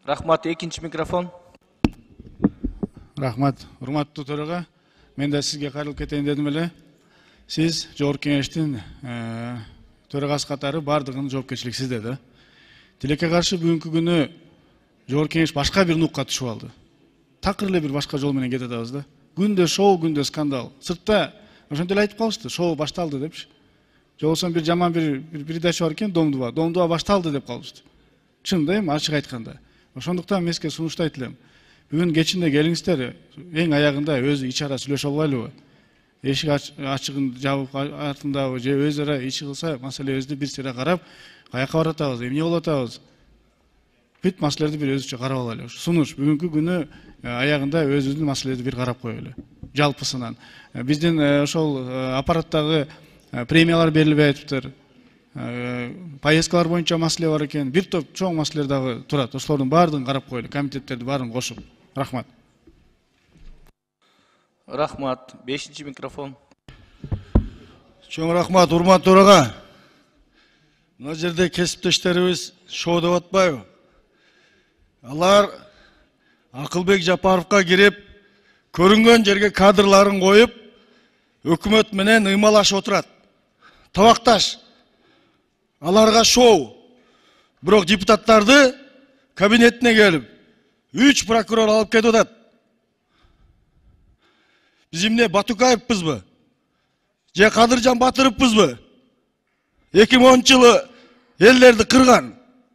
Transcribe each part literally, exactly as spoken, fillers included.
Рахмат, экинчи микрофон. Рахмат, урматтуу төрага. Мен да сизге кайрылып кетейин дедим эле. Сиз Жогорку Кеңештин төрагасы катары бардыгынын жоопкерчилиги сизде да. Тилекке каршы бүгүнкү күнү Жогорку Кеңеш башка бир нукка түшүп алды. Такыр эле бир башка жол менен кетип атабыз да. Күндө шоу, күндө скандал. Сыртта ошентип эле айтып калышты, шоу башталды депчи. Жолсон бир жаман бир передача бар экен, Домдуба. Домдуба башталды деп калышты. Чын да, эми ачык айтканда. Ошондуктан мен сизге сунуштайт элем. Бүгүн кечинде келиңиздер, эң аягында өзү ич ара сүйлөшө албайлыбы? Эшик ачыгын жабып артындабы, же өз ара иш кылса, маселе өзү бир сыйра карап, каяка баратабыз, эмне болуп атабыз? Бүт маселелерди бир өзүчө карап алайлы. Сунуш бүгүнкү күнү аягында өзүбүздүн маселелерди бир карап коелу. Жалпысынан. Биздин ошол аппараттагы премиялар берилбей атыптыр. Поездкалар боюнча маселе бар экен. Бир топ чоң маселелер дагы турат. Ошолордун баардыгын карап коелу. Комитеттерди баарын кошуп. Рахмат. Рахмат. Бешинчи микрофон. Чоң рахмат, урматтуу төрага. Мына жерде кесиптештерибиз шоу деп атпайбы? Алар Акылбек Жапаровка кирип, көрүнгөн жерге кадрларын коюп, өкмөт менен ыймалашып отурат. Табакташ. Аларга шоу. Бирок депутаттарды кабинетине келип, үч прокурор алып кетип атат. Биз эмне Батукаевпызбы? Же Кадыржан Батыровпузбу? эки миң онунчу жылы элдерди кырган.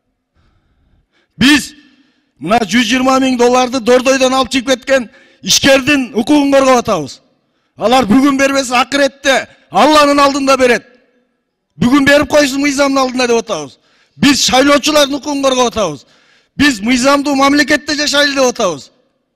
Биз мына жүз жыйырма миң долларды Дордойдон алып чыгып кеткен ишкердин укугун коргоп атабыз. Алар бүгүн бербесе акыретте Алланын алдында берет. Бүгүн берип койсун мыйзамдын алдында деп атабыз. Биз шайлоочулардын укугун коргоп атабыз. Биз мыйзамдуу мамлекетте жашайлы деп атабыз.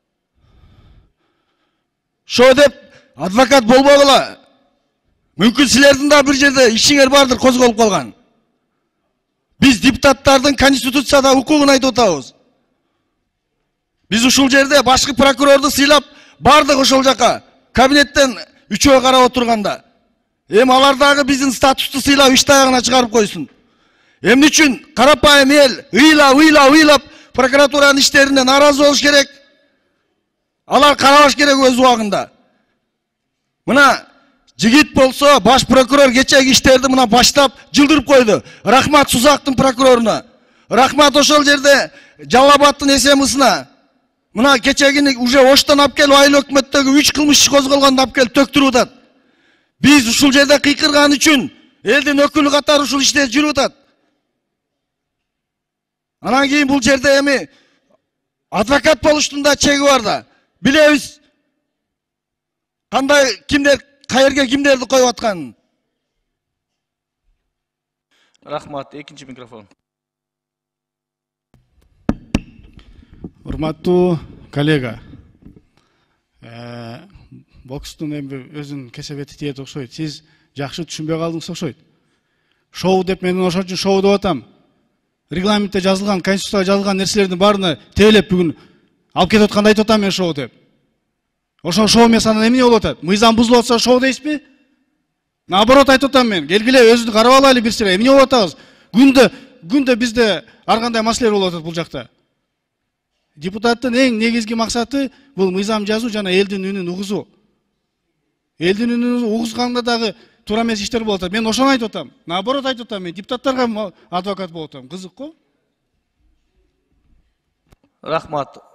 Шо деп адвокат болбогула. Мүмкүн силердин да бир жерде ишиңер бардыр, козголуп калган. Биз депутаттардын конституцияда укугун айтып атабыз. Биз ушул жерде башкы прокурорду сыйлап, бардык ошол жака кабинеттен үчөө карап отурганда. Эми алар дагы биздин статусту сыйлап, иш таягына чыгарып койсун. Эмне үчүн карапайым эл ыйлап, ыйлап, ыйлап прокуратуранын иштерине нааразы болуш керек? Алар карабаш керек өз убагында. Мына жигит болсо, баш прокурор кечеги иштерди мына баштап жылдырып койду. Рахмат Сузактын прокуроруна. Рахмат ошол жерде Жалал-Абадтын эсемисине. Мына кечегини уже Оштон алып келип, айыл өкмөттөгү үч кылмыш иш козголгонду алып келип төктүрүп атат. Биз ушул жерде кыйкырган үчүн элдин өкүлү катары ушул иште жүрүп атат. Анан кийин бул жерде эми адвокат болуштун да чеги бар да. Билебиз кандай кимдер кайерге кимдерди коюп атканын. Рахмат, экинчи микрофон. Урматтуу коллега, бокстун эми өзүнүн кесепети тиет окшойт. Сиз жакшы түшүнбөй калдыңыз окшойт. Шоу деп мен ошон үчүн шоу деп атам. Регламентте жазылган, конституцияда жазылган нерселердин баарына тейлеп бүгүн алып кетип атканды айтып атам мен шоу деп. Ошол шоу эмес, анан эмне болуп атат? Мыйзам бузулуп атса шоу дейсизби? Наоборот айтып атам мен. Келгиле өзүбүздү карап алайлы бир сыйра. Эмне болуп атабыз? Күндө күндө бизде ар кандай маселелер болуп атат бул жакта. Депутаттын эң негизги максаты бул мыйзам жазуу жана элдин үнүн угузуу. Элдин үнүн угузганда дагы туура эмес иштер болуп атат. Мен ошону айтып атам. Наоборот айтып атам мен. Депутаттарга адвокат болуп атам. Кызык го? Рахмат.